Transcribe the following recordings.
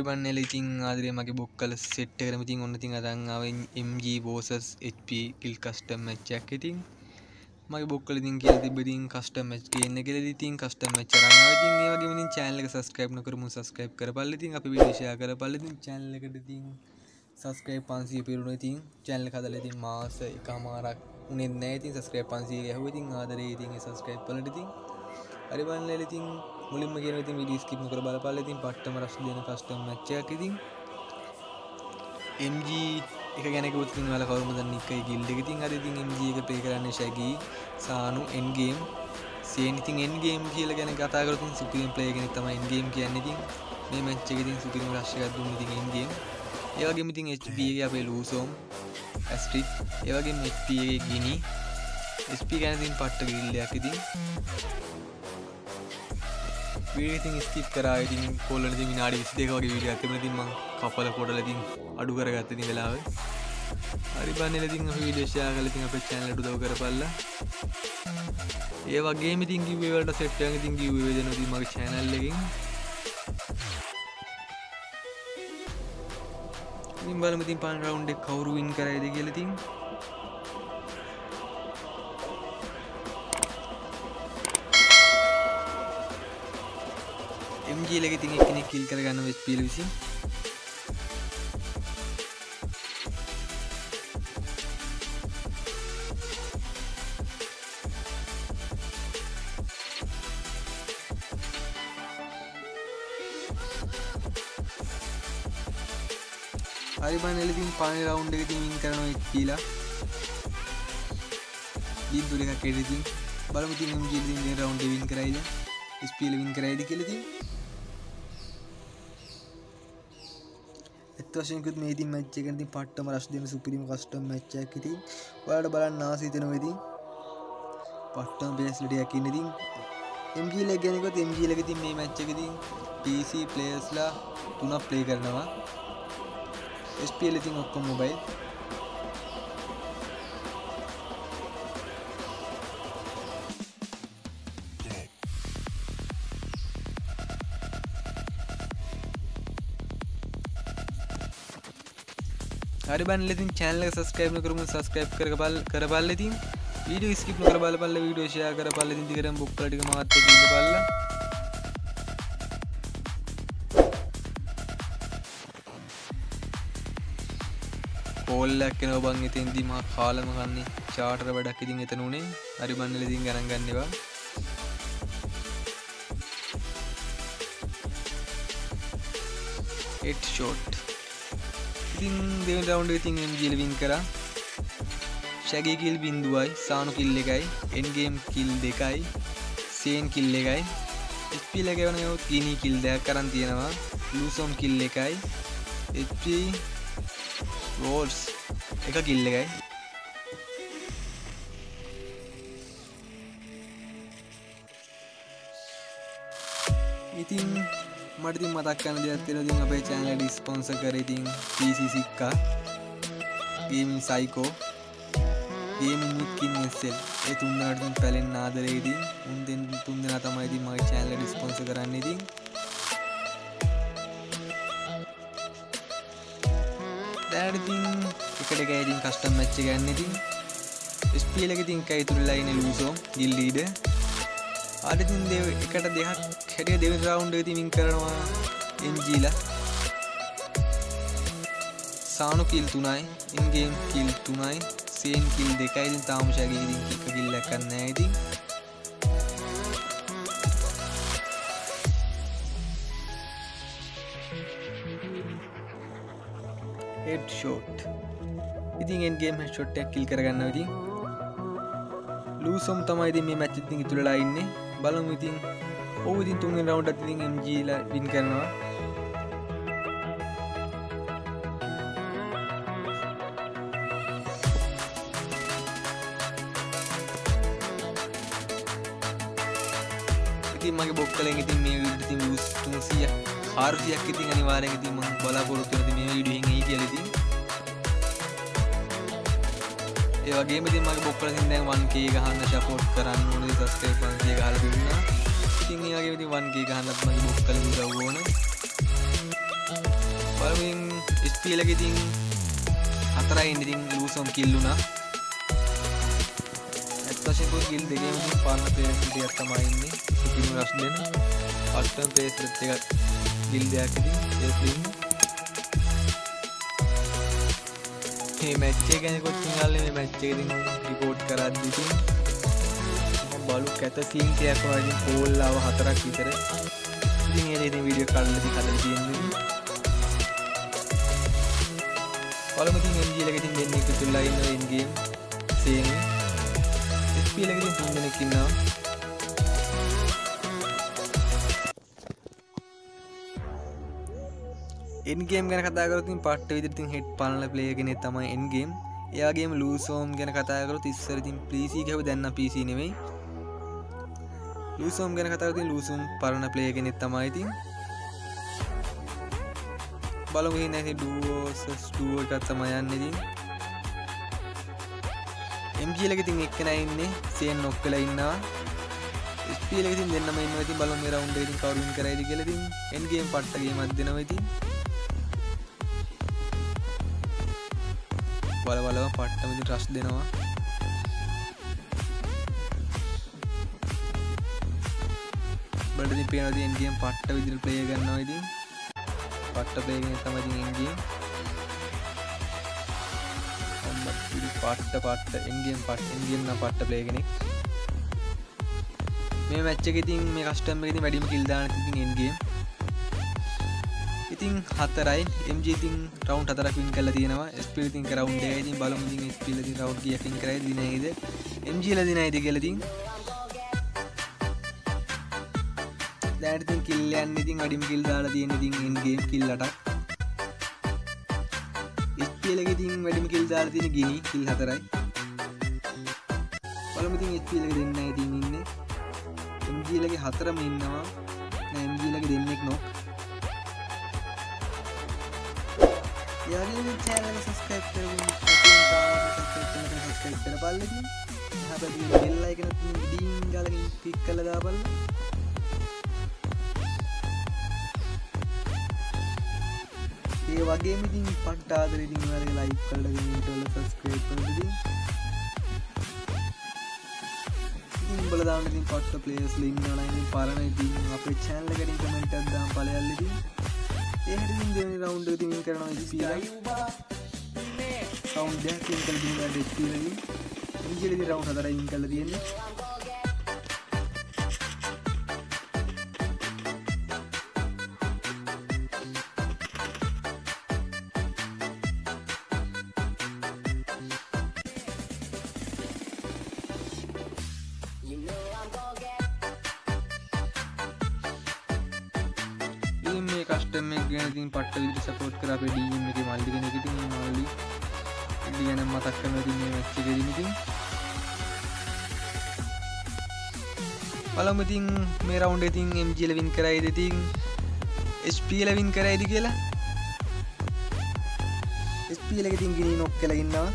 බන්නේල ඉතින් ආදරේ මගේ බොක්කල සෙට් එකටම ඉතින් ඔන්න ඉතින් අරන් ආවෙන් MG versus HP kill custom match එකක් ඉතින් මගේ බොක්කල ඉතින් කියලා තිබ්බ ඉතින් custom match ගේන්න කියලා ඉතින් custom match අරන් ආවා ඉතින් ඒ වගේම ඉතින් channel එක subscribe නොකරමු subscribe කරපල්ලා ඉතින් අපි වීඩියෝ share කරපල්ලා ඉතින් channel එකට ඉතින් subscribe 500 පිරුණා ඉතින් channel එක හදලා ඉතින් මාස එකමාරක් උනේ නැහැ ඉතින් subscribe 500 යහුවා ඉතින් ආදරේ ඉතින් subscribe කරලා ඉතින් හරි බලන්නල ඉතින් මුලින්ම කියන ඉතින් වීඩියෝ ස්කිප් නොකර බලපල්ලා ඉතින් පට්ටම රස් දෙන කස්ටම් මැච් එකක් ඉතින් MG එක ගැන කිව්වොත් ඉතින් ඔයාලා කවුරුම දන්නේ එකයි ගිල්ඩ් එක ඉතින් අර ඉතින් MG එක ප්ලේ කරන්නේ ෂැගි සානු end game සීන් ඉතින් end game කියලා ගැන කතා කරලා ඉතින් සුපිරිම ප්ලේයර් කෙනෙක් තමයි end game කියන්නේ ඉතින් මේ මැච් එකේ ඉතින් සුපිරිම රෂ් එකක් දුන්නේ ඉතින් end game ඒ වගේම ඉතින් HP එකේ අපේ ලූසෝම් ඇස්ට්‍රික් ඒ වගේම HP එකේ ගිනි SP ගැන ඉතින් පට්ට ගිල්ඩ් එකක් ඉතින් वीडियो ඉතින් ස්කිප් කරා ඉතින් කොල්ලන ඉතින් විනාඩි 22ක වගේ වීඩියෝ එකක් තිබුණා ඉතින් මම කපල කොටලා ඉතින් අඩු කරගත්ත ඉතින් වෙලාව හරි බන්නේලා ඉතින් අපි වීඩියෝ ෂෙයා කරලා ඉතින් අපේ channel එකට උදව් කරපල්ලා ඒ වගේම ඉතින් giveaway වලට සෙට් එකක් ඉතින් giveaway දෙනවා ඉතින් මගේ channel එකෙන් ඉතින් බලමු ඉතින් පළවෙනි රවුන්ඩ් එක කවුරු වින් කරයිද කියලා ඉතින් MG ලගේ ඉතින් එක්කෙනෙක් කිල් කරගන්නවා HP විසින් හරි බන්නේල ඉතින් පළවෙනි රවුන්ඩ් එක ඉතින් වින් කරනවා HP ලා ලීඩ් දුර එකක් එන්න ඉතින් බලමු ඉතින් MG ඉතින් මේ රවුන්ඩ් එක වින් කරයිද HP ලා වින් කරයිද කියලා ඉතින් වශයෙන්කුත් මේ ඉතින් මැච් එක ඉතින් පට්ටම රෂ් දෙන සුපිරිම කස්ටම් මැච් එකක් ඉතින් ඔයාලට බලන්න ආස හිතෙනවා ඉතින් පට්ටම බේස්ලට එකක් ඉන්න ඉතින් MG leg ගැන කිව්වොත් MG leg ඉතින් මේ මැච් එක ඉතින් PC players ලා 3ක් ප්ලේ කරනවා SPL ඉතින් ඔක්කොම මොබයිල් හරි බලන්න ඉතින් channel එක subscribe නොකරමු subscribe කරපල්ලා ඉතින් වීඩියෝ skip නොකර බලපල්ලා වීඩියෝ share කරපල්ලා ඉතින් දිගටම බොක්කලා ටික මාත් එක්ක ඉඳපල්ලා කෝල් එකක් එනවා බං ඉතින්දී මා කාලම කන්නේ charter වැඩක් ඉතින් එතන උනේ හරි බලන්න ඉතින් ගණන් ගන්න ඒවා headshot ඉතින් දෙවෙනි රවුන්ඩ් එක ඉතින් MG ල වින් කරා ෂැගි කිල් 0යි සානු කිල් 1යි end game කිල් 2යි සේන් කිල් 1යි HP ල ගෙවනවා ගිනි කිල් 2ක් කරන් තියෙනවා ලූසොම් කිල් 1යි HP රෝල්ස් එක කිල් 1යි ඉතින් මට ඉතින් මතක් කරන්න දෙයක් තියෙනවා ඉතින් අපේ channel එක ස්පොන්සර් කරේ ඉතින් PC Sikka Gaming Psycho Gaming with King SL ඒ තුන් දෙනාට ඉතින් පැලෙන්න ආදරේ ඉතින් උන් තුන් දෙනා තමයි ඉතින් මගේ channel එක ස්පොන්සර් කරන්නේ ඉතින් දැන් ඉතින් එකට ගියා ඉතින් custom match එක ගන්න ඉතින් SPL එක ඉතින් කයි තුරුලා ඉන්නේ ලූසෝම් ගිල් ලීඩර් ආද ඉතින් එකට දෙකක් හැටිය දෙවෙනි රවුන්ඩ් එක ඉතින් වින් කරනවා MG ලා සානු කිල් 3යි in game කිල් 3යි සේන් කිල් 2යි ඉතින් තාම ෂැගි ඉතින් කික් කිල් එකක් නැහැ ඉතින් headshot ඉතින් end game headshot එකක් කිල් කරගන්නවා ඉතින් ලූසොම් තමයි ඉතින් මේ මැච් එකෙන් ඉතුරුලා ඉන්නේ බලමු ඉතින් ඔව් ඉතින් තුන්වෙනි රවුන්ඩ් එකත් ඉතින් MG ලා වින් කරනවා ඉතින් මගේ බොක්කලෙන් ඉතින් මේ වීඩියෝ ඉතින් views 300ක් 400ක් ඉතින් අනිවාර්යෙන් ඉතින් මම බලාපොරොත්තු වෙන මේ වීඩියෝ එකෙන් එයි කියලා ඉතින් ඒ වගේම ඉතින් මගේ බොක්කලෙන් දැන් 1k ගහන්න සපෝට් කරන්න ඕනේ සබ්ස්ක්‍රයිබ් 500 ගහලා දුන්නා ඉතින් ඒ වගේම ඉතින් 1k ගහන්නත් මගේ බොක්කලෙන් උදව් ඕනේ බලමින් ස්පීල් එකේ ඉතින් 4යි ඉන්නේ ඉතින් ලූසෝම් කිල් වුණා. ඇත්තටම පොඩි කිල් දෙකේම ඉතින් පාන්න ප්ලේයර් ටිකක් තමයි ඉන්නේ. ඉතින් රෂ් දෙන්න. පට්ටම් පේස්ලට් එකක් කිල් දෙයක් ඉතින් ඒක ඉන්නේ. මේ මැච් එක ගැන කොච්චර ගාල්ලේ මේ මැච් එක ඉතින් රිපෝට් කරද්දි ඉතින් බලු කැත සීන් එකක් වගේ ඉතින් කෝල් ආව 4ක් විතර. ඉතින් ඒක ඉතින් වීඩියෝ කරලා ඉතින් හදලා තියෙන්නේ. බලමු ඉතින් MG එකේ ඉතින් දෙන්නේ එකතුලා ඉන්නවා ඉන් ගේම් සේම්. SP එකේ ඉතින් 3 දෙනෙක් ඉන්නවා. එන් ගේම් ගැන කතා කරොත් ඉතින් පට්ට විදිහට ඉතින් හෙඩ් පනල ප්ලේයර් කෙනෙක් තමයි එන් ගේම්. එයාගේම ලූසෝම් ගැන කතා කරොත් ඉස්සර ඉතින් PC ගහුව දැන් නම් PC නෙමෙයි. ලූසෝම් ගැන කතා කරොත් ඉතින් ලූසෝම් පරණ ප්ලේයර් කෙනෙක් තමයි ඉතින්. බලමු ඉතින් ඉතින් ඩුවෝ එකක් තමයි යන්නේ ඉතින්. MG එකේ ඉතින් එක්කෙනා ඉන්නේ සේන් නොක් වෙලා ඉන්නවා. SP එකේ ඉතින් දෙන්නම ඉන්නවා ඉතින් බලමු මේ රවුන්ඩ් එකේ ඉතින් කවුරු වින් කරයිද කියලා ඉතින් එන් ගේම් පට්ට ගේමක් දෙනවා ඉතින්. බලවලව පට්ටම ඉතින් රෂ් දෙනවා. බලන්න ඉතින් පේනවා ඉතින් එන් ගේම් පට්ට විදිහට ප්ලේ කරනවා ඉතින්. පට්ට ප්ලේ කෙනෙක් තමයි ඉතින් එන් ගේම්. පට්ට එන් ගේම් නම් පට්ට ප්ලේ කෙනෙක්. මේ මැච් එකේ ඉතින් මේ කස්ටම් එකේ ඉතින් වැඩිම කිල් දාන ඉතින් එන් ගේම්. ඉතින් 4යි MG ඉතින් රවුන්ඩ් 4ක් වින් කරලා තියෙනවා. SP ඉතින් රවුන්ඩ් 1යි ඉතින් බලමු ඉතින් SP ඉතින් රවුන්ඩ් කීයක් වින් කරයිද දිනයිද MG ලා දිනයිද කියලා ඉතින්. දැන් ඉතින් කිල් යන්නේ ඉතින් වැඩිම කිල් දාලා තියෙන ඉතින් එන් ගේම් කිල් 8ක්. SP එකේ ඉතින් වැඩිම කිල් දාලා තියෙන ගිනි කිල් 4යි. බලමු ඉතින් SP එකේ දෙන්නයි ඉතින් ඉන්නේ. MG ලගේ 4ම ඉන්නවා. නෑ MG ලගේ දෙන්නෙක් නොක්. यार चैनल सब्सक्राइब करो सब्सक्राइब कर पाल लेकिन यहाँ पर बेल आइकन डींग गाला क्लिक कर लगा पाल ये वगे में दिन पट्टा आदरे दिन वाले लाइक कर लगे वीडियो सब्सक्राइब कर दी दिन बोला दाम दिन पट्टा प्लेयर्स लिंक ना नहीं पारा नहीं दिन अपने चैनल का दिन कमेंट कर दाम पाले वाले दिन ये है दिन देने राउंड दिन विन करना है जी राउंड दे तीन कल दिन का डेट पी लगी मुझे दिन राउंड हज़ार विन कर दिए ने මේ කස්ටම් එක ගැන ඉතින් පට්ට විදිහට සපෝට් කරා අපේ DM එකේ මල්ලි කෙනෙක් ඉතින් මේ මල්ලි ඉතින් ගැන මතක් කරනවා ඉතින් මේ මැච් එකේදී ඉතින් බලමු ඉතින් මේ රවුන්ඩ් එකේ ඉතින් MG ලා වින් කරයිද ඉතින් SP ලා වින් කරයිද කියලා SP ලා ඉතින් ගිනි නොක් කියලා ඉන්නවා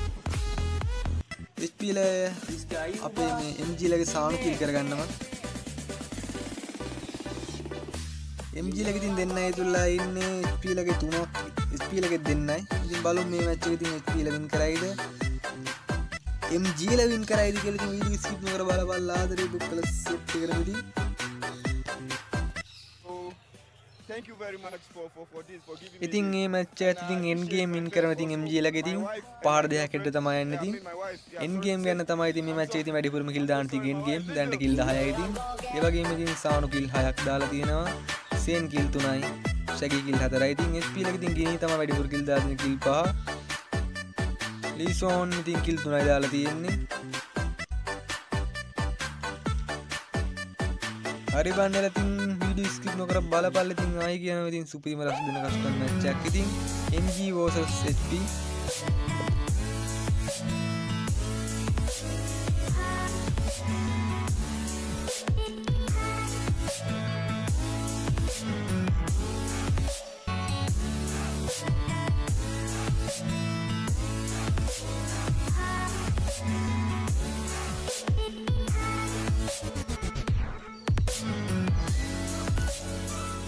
SP ලා අපේ මේ MG ලගේ සානු කිල් කරගන්නවා MG ලගේ ඉතින් දෙන්නයි තුලා ඉන්නේ SP ලගේ 3ක් SP ලගේ දෙන්නයි ඉතින් බලමු මේ මැච් එකේ ඉතින් SP ලා වින් කරයිද MG ලා වින් කරයිද කියලා ඉතින් වීඩියෝ ස්කිප් නොකර බලපල්ලා ආදරේ බුක් කළ සෙට් එකකට ඉතින් thank you very much for this for giving me ඉතින් මේ මැච් එකත් ඉතින් එන් ගේම් වින් කරන ඉතින් MG ලගේ ඉතින් පහර දෙකක් හෙට තමයි යන්නේ ඉතින් එන් ගේම් ගන්න තමයි ඉතින් මේ මැච් එකේ ඉතින් වැඩිපුරම කිල් දාන්න තියෙන්නේ එන් ගේම් දැන්ට කිල් 10යි ඉතින් ඒ වගේම ඉතින් සානු කිල් 6ක් දාලා තියෙනවා සේන් කිල් 3යි ශැගී කිල් 4යි ඉතින් SP ලගේ ඉතින් ගිනි තමයි වැඩිපුර කිල් දාලා කිල් 5 ලීසෝන් ඉතින් කිල් 3යි දාලා තියෙන්නේ හරි බණ්ඩලා ඉතින් වීඩියෝ ස්කිප් නොකර බලපල්ලා ඉතින් ආයි කියනවා ඉතින් සුපිරිම රස දෙන කස්ටම් මැච් එකක් ඉතින් MG vs SP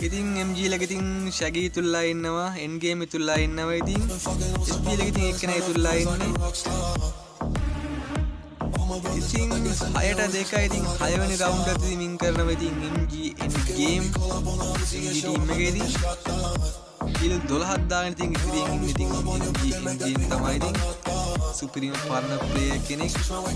ඉතින් MG ලගේ ඉතින් ශැගී තුල්ලා ඉන්නවා end game තුල්ලා ඉන්නවා ඉතින් SP ලගේ ඉතින් එක්කෙනා තුල්ලා ඉන්නේ ඉතින් 6ට 2යි ඉතින් 6 වෙනි රවුන්ඩ් එකදී වින් කරනවා ඉතින් MG end game MG team එකේදී කිල් 12ක් දාගෙන ඉතින් ඉතිරියෙන් ඉන්නේ ඉතින් MG end game තමයි ඉතින් සුපිරිම පරණ ප්ලේයර් කෙනෙක්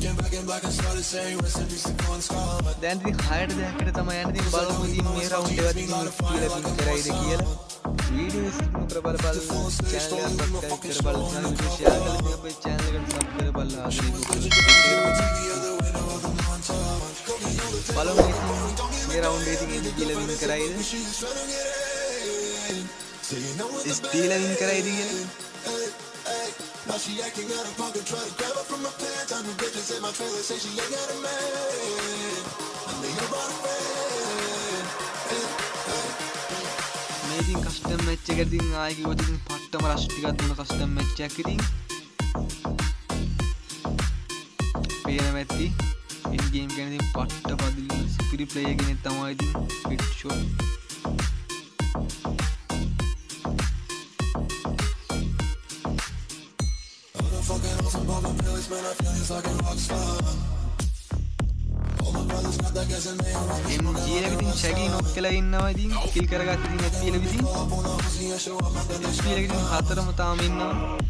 දැන් ඉතින් 6ට 2කට තමයි යන්නේ ඉතින් බලමු ඉතින් මේ රවුන්ඩ් එකත් ඉතින් කියලා වින් කරයිද කියලා වීඩියෝ ස්කිප් කර බලන්න channel එක subscribe කර බලන්න share කරලා ඉතින් අපේ channel එකට sub කර බලන්න ආදරේ බලමු ඉතින් මේ රවුන්ඩ් එකේ ඉතින් කියලා වින් කරයිද ස්පීලා වින් කරයිද කියලා Now she acting out of pocket, try to grab her from my pants. I'm the bitches in my trailer, say she ain't got a man. I mean about a friend. මේ ඉතින් custom match එකකට ඉතින් ආයෙ කිව්වොත් ඉතින් පට්ටම rush ටිකක් දුන්න custom match එකක් ඉතින් පේනවා ඇති ඉන් ගේම් ගැන ඉතින් පට්ට පදිලි සුපිරි ප්ලේයර් කෙනෙක් තමයි ඉතින් හිට් ෂොට් MG ලකින් ශැගී නොක් කළා ඉන්නවා ඉතින් කිල් කරගත්ත ඉතින් SP ලකින් SP ලකින් හතරම තාම ඉන්නවා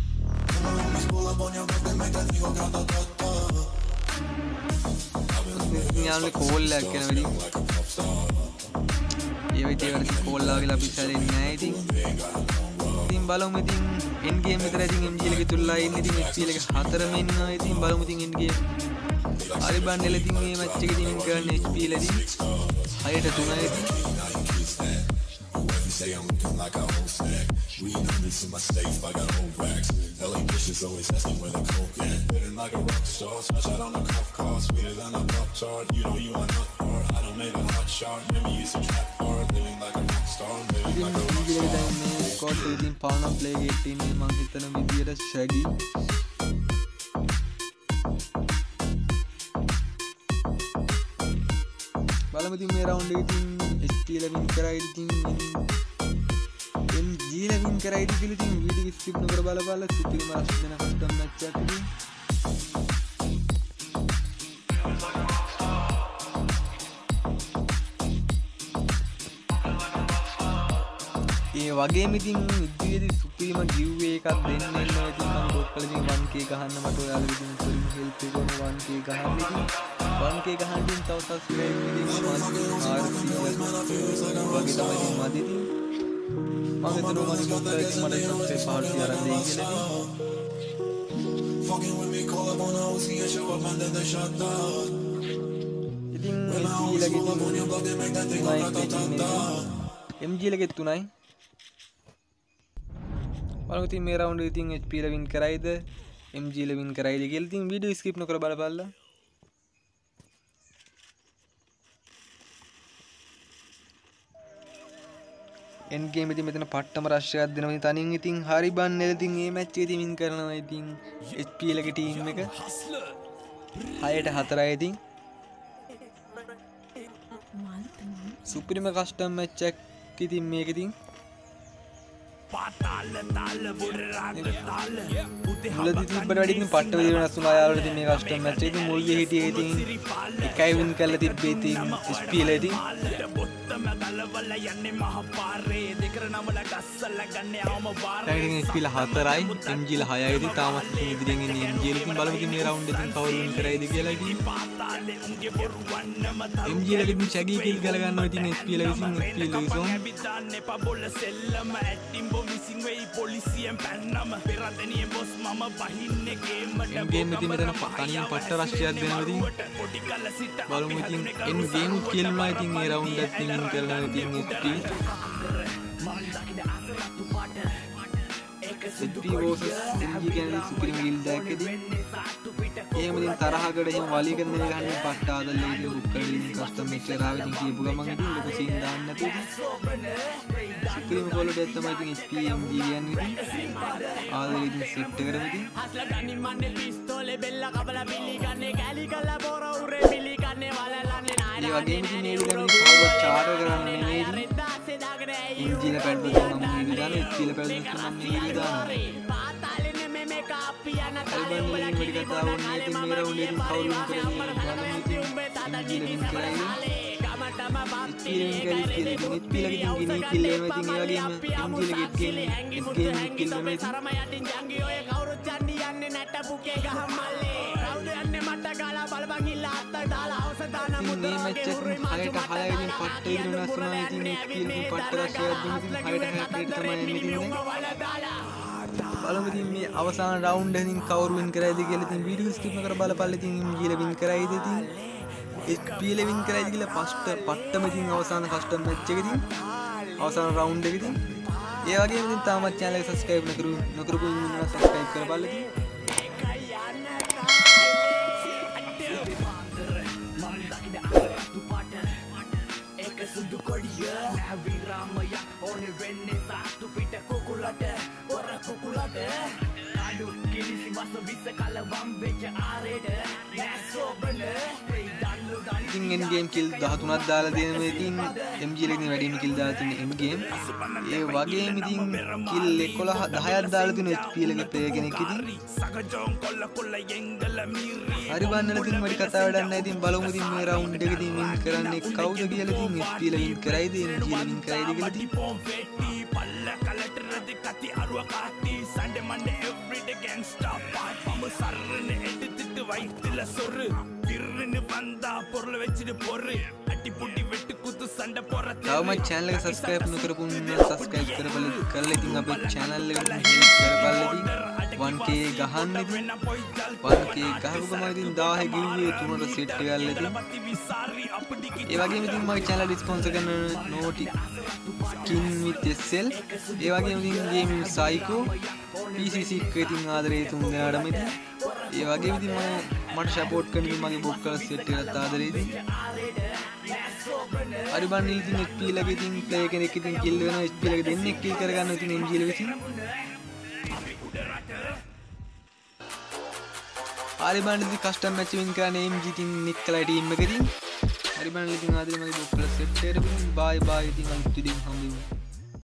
යාළුවෝ කෝල් එකක් කරනවා ඉතින් ඒ විදිහට කෝල් ආවලා අපි සැලෙන්නේ නැහැ ඉතින් බලමු ඉතින් end game විතර ඉතින් MG ලගේ තුල්ලා ඉන්නේ ඉතින් SP ලගේ හතරම ඉන්නවා ඉතින් බලමු ඉතින් end game හරි බණ්ඩල ඉතින් මේ මැච් එකේ ඉතින් කරන්නේ HP ලදී 6ට 3යි ඉතින් Say I'm looking like a whole snack. We in the midst of my safe, I got old racks. LA bitches always asking where the coke at. Living like a rock star, smash out on a cuff car, sweeter than a pop chart. You know you are not hard. I don't make a hot shot. Maybe you some trap hard. Living like a rock star, living like a rock star. දැන් මේ squad එකේ ඉතින් පාවන play එකේ ඉන්නේ මම හිතන විදියට ශැගී බලමු ඉතින් මේ රවුන්ඩ් එකේ ඉතින් SP ලා වින් කරයිද ඉතින් MG ලා වින් කරයිද කියලා ඉතින් වීඩියෝ ස්කිප් නොකර බලලා සුපිරිම රෂ් දෙන කස්ටම් මැච් එකක් ඉතින් ඒ වගේම ඉතින් ඉදිරියේදී සුපිරිම giveaway එකක් දෙන්න එනවා ඉතින් මම බොක්කල ඉතින් 1k ගහන්න මට ඔයාලා ඉතින් සුපිරිම help එක කරන 1k ගහන්න ඉතින් 1k ගහන්න ඉතින් තව subscribe ඉතින් වගේ තමයි ඉතින් මදි ඉතින් මම හිතනවා මම බොක්කල ඉතින් මට subscribe පාර්ටි අරන් දෙන්න කියලා Fucking with me, call up on the OC and show up and then they shut down. ඉතින් SP ලගේ ඉතින් MG ලගේ 3යි බලමු ඉතින් මේ රවුන්ඩ් එකේ ඉතින් HP ලා වින් කරයිද MG ලා වින් කරයිද කියලා ඉතින් වීඩියෝ ස්කිප් නොකර බලපල්ලා end game එකේ මෙතන පට්ටම රෂ් එකක් දෙනවා ඉතින් තනින් ඉතින් හරි බන්නේල ඉතින් මේ මැච් එකේදී වින් කරනවා ඉතින් HP ලගේ ටීම් එක 6ට 4යි ඉතින් සුපිරිම කස්ටම් මැච් එකක් ඉතින් මේක ඉතින් මුලදී තිබ්බට වැඩි ඉතින් පට්ට විදිහට වෙනස් වුණා යාළුවෝ ඉතින් මේ කස්ටම් මැච් එකේ ඉතින් මුල්දී හිටියේ ඉතින් එකයි වින් කරලා තිබ්බේ ඉතින් SP ලා ඉතින් දැන් ඉතින් SP ලා 4යි MG ලා 6යි ඉතින් තාමත් ඉතින් ඉදිරියෙන් ඉන්නේ MG ලා ඉතින් බලමු ඉතින් මේ රවුන්ඩ් එකෙන් කවුරු වින් කරයිද කියලා ඉතින් MG ලා ඉතින් ශැගී කිල් ගල ගන්නවා ඉතින් SP ලා විසින් SP ලා විසොන් game ඉතින් මෙතන තනියෙන් පට්ට රෂ්ටියක් දෙනවා ඉතින් බලමු ඉතින් end game කියලා ඉතින් මේ රවුන්ඩ් එකත් ඉතින් කරනවා ඉතින් SP versus MG කියන්නේ සුපිරිම ගිල්ඩ් එකක් ඉතින් එහෙම ඉතින් තරහකට එහෙම වලී කරන එක ගන්න පට්ට ආදල්ලා ඉතින් උක්කඩ ඉතින් කස්ටම් මැච් එක ආවෙ ඉතින් කියපු ගමන් ඉතින් ලොකු සීන් දාන්න නැතුව සුපිරිම කොලඩ් එක තමයි ඉතින් SP MG කියන්නේ ඉතින් ආදල්ලා ඉතින් සෙට් කරගෙන ඉතින් ඒ වගේම ඉතින් මේ විදිහට කවුරුත් චාටර් කරන්නේ නෙමෙයි ඉතින් කියලා පැඩ් වලට මම මේ වීඩියෝ දානවා HP කියලා පැඩ් වලට මම මේ වීඩියෝ දානවා අල්බන් වලින් වැඩි කතාව ඕනේ ඉතින් මේ රවුන්ඩ් එකෙන් කවුරු වින් කරන්නේ බලමු ඉතින් MG ල වින් කරයිද HP ල වින් කරයි කියලා ඉතින් HP ල ඉතින් ගිනි කිල් වෙනවා ඉතින් ඒ වගේම MG ල ගෙට් ගේම් කිල් වෙනවා ඉතින් මේ මැච් එකෙන් 6ට 6 ඉතින් පට්ට ඉදිරිය වෙනස් වුණා ඉතින් HP ල ඉතින් පට්ට රෂයක් දුන්නා ඉතින් 6ට 6 තමයි එන්නේ ඉතින් බලමු ඉතින් මේ අවසාන රවුන්ඩ් එකකින් කවුරු වින් කරයිද කියලා ඉතින් වීඩියෝ ස්කිප් නොකර බලපල්ලා ඉතින් MG ල වින් කරයිද ඉතින් HP ල වින් කරයිද කියලා පට්ටම ඉතින් අවසාන කස්ටම් මැච් එකකින් අවසාන රවුන්ඩ් එකකින් ඒ වගේම ඉතින් තාමත් channel එක subscribe නොකරපු ඉන්නවා subscribe කරපල්ලා ඉතින් සුදු කොඩිය නැවිරාමයක් ඕනේ වෙන්නේ සාතු පිට කුකුලට ඔර කුකුලට අඩු කිලිසි වස විස කලවම් වෙච්ච ආරේට නැසෝබන ඉතින් end game kill 13ක් දාලා තියෙන මේ ඉතින් MG එකකින් වැඩිම kill දාලා තියෙන end game ඒ වගේම ඉතින් kill 11 10ක් දාලා තියෙන HP එකේ player කෙනෙක් ඉතින් සගජෝන් කොල්ල කොල්ල යෙංගල මීරි හරි බන්නල ඉතින් වැඩි කතා වැඩක් නැහැ ඉතින් බලමු ඉතින් මේ රවුන්ඩ් එකේදී වින් කරන්නේ කවුද කියලා ඉතින් HP ල වින් කරයිද MG ල වින් කරයිද කියලා ඉතින් පල්ල කලට රද කති අරුව කාටි සන්ඩේ මන්ඩේ එවරිඩේ ගෑන්ග්ස්ටර් පාට් මම සරනේ එඩිට වයිට්ල සොර පිරනේ වන්දා පොරල වෙච්චිද පොරේ අටි පුඩි වෙට්ටු කුතු සඳ පොර තවම channel එක subscribe නොකරපු ඉන්නවා subscribe කරලා ඉතින් අපේ channel එකට help කරපල්ලා ඉතින් 1k ගහන්න ඉතින් 1k ගහපු ගමන් ඉතින් 1000 giveaway තුනට set එකක් ගන්න ඉතින් ඒ වගේම ඉතින් මගේ channel sponsor කරන Naughty Skin with SL ඒ වගේම ඉතින් game Psycho PCC එක ඉතින් ආදරේ තුන් දෙනාටම ඉතින් ඒ වගේම ඉතින් මට support කරන ඉතින් මගේ බොක්කල set එකකට ආදරේ ඉතින් හරි බන්නේ ඉතින් HP ලගේ ඉතින් player කෙනෙක් ඉතින් kill වෙනවා HP ලගේ දෙන්නෙක් kill කරගන්න ඉතින් MG ල විසින් හරි බන්නේ ඉතින් custom match win කරන MG ඉතින් නික්කලා ටීම් එක ඉතින් හරි බන්නේ ඉතින් ආදරේ මගේ බොක්කල set එකට bye bye ඉතින් අනිත් විදිහින් හම්බෙමු